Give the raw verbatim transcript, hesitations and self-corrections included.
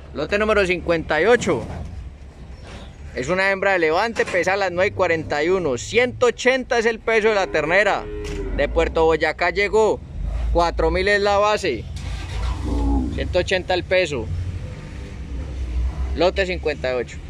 Lote número cincuenta y ocho. Es una hembra de Levante, pesa a las nueve cuarenta y uno. ciento ochenta es el peso de la ternera. De Puerto Boyacá llegó. cuatro mil es la base. ciento ochenta el peso. Lote cincuenta y ocho.